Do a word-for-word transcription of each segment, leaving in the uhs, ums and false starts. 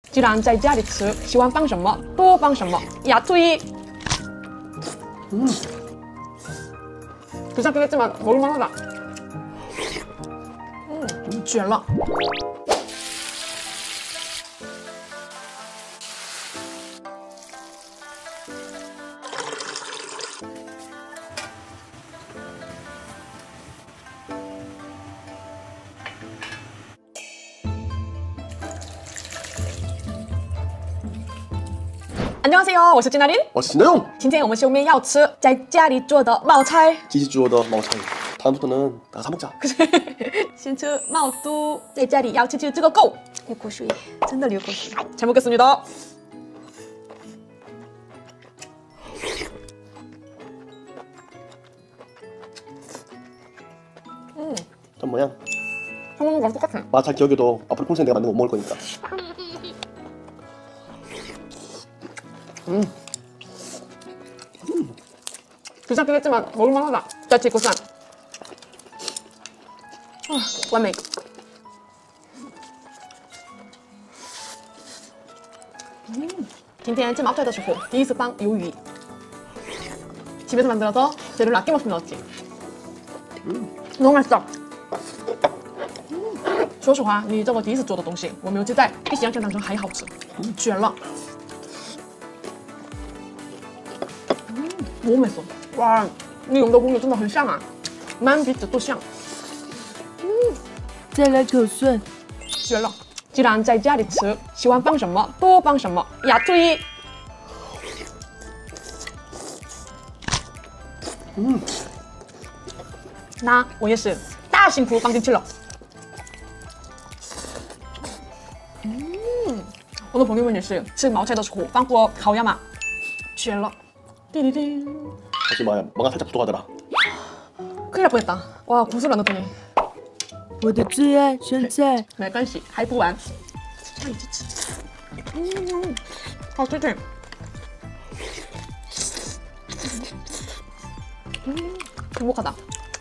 既然在家里吃，喜欢放什么多放什么。呀推。嗯，就像그랬지만 먹을만하다。嗯，绝了。 안녕하세요，我是金大林， 我是金大勇。 今天我们秀妹要吃在家里做的冒菜， 自己做的冒菜。 다음부터는 나가 사 먹자. 先吃冒肚，在家里要吃吃这个够。流口水，真的流口水。잘 먹겠습니다. 음. 전 뭐야? 형 먹는 거랑 똑같아. 맛 잘 기억해도 앞으로 평생 내가 만든 거 못 먹을 거니까. 음. 음. 귀찮긴 했지만 먹을만하다. 짜치 고산. 아, 完美。嗯，今天吃毛菜的时候，第一次放鱿鱼。집에서 만들어서 재료를 아낌없이 넣었지. 음, 너무 맛있어. 说实话，你这个第一次做的东西，我没有期待，比想象当中还好吃，绝了。嗯，너무 맛있어。哇，你用的工艺真的很像啊，满鼻子都像。 再来口蒜， 绝了！既然在家里吃，喜欢放什么多放什么。呀推。嗯，那我也是大幸福放进去了。嗯，我的朋友们也是吃毛菜的时候放过烤鸭嘛，绝了！滴滴滴。 하지만 뭔가 살짝 부족하더라. 큰일 날 뻔했다. 와 고수를 안 넣더니. 我的最爱生菜。 没关系，还不完。那一起吃。嗯，好吃吃。嗯，행복하다。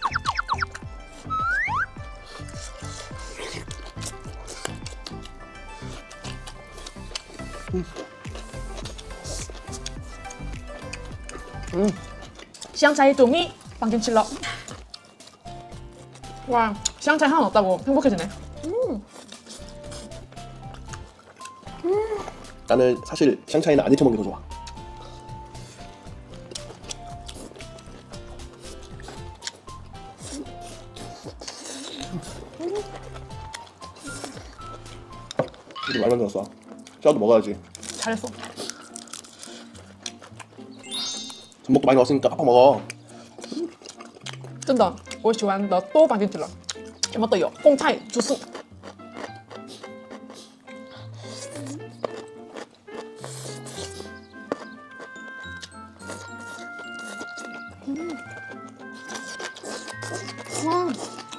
嗯。嗯，香菜豆米放进去了。哇！ 香菜하나 넣었다고 행복해지네. 음. 음. 나는 사실 샹차이는 안 데쳐 먹는 게 더 좋아. 이게 말 만들었어. 샤워도 먹어야지. 잘했어. 전복도 많이 넣었으니까 팍팍 먹어. 真的，我喜欢的都放进去了。 什么都有，贡菜、芝士。嗯，哇！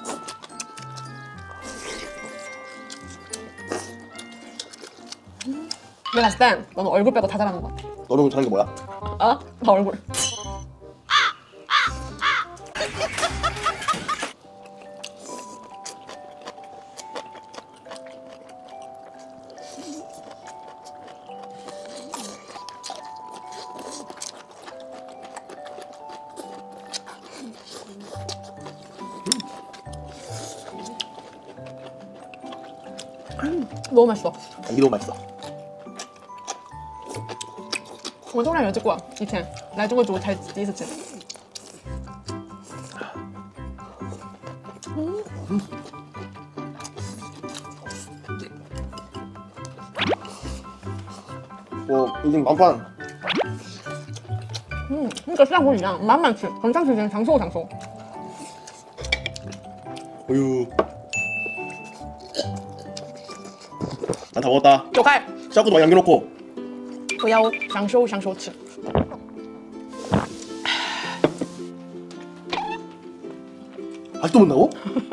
내가 봤을 땐 너는 얼굴 빼고 다 잘하는 것 같아. 너는 잘하는 게 뭐야? 어? 나 얼굴. 음, 너무 맛있어. 감기 너무 맛있어. 我从来没有吃过，以前来中国住才第一次吃。嗯嗯。 我已经忙饭了。 嗯，那个像我一样慢慢吃，很长时间长寿长寿。 哎呦，난 다 먹었다. 走开！ 샤브도 많이 남겨놓고. 我要享受享受吃。 아직도 못 나고?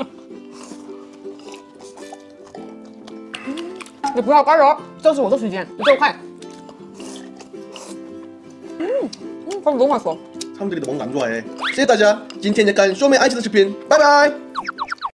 你不要干扰，这是我的时间，你给我快。嗯嗯，너무 맛있어. 사람들이 너 먹는 거 안 좋아해.谢谢大家，今天的干쇼메爱吃的视频，拜拜。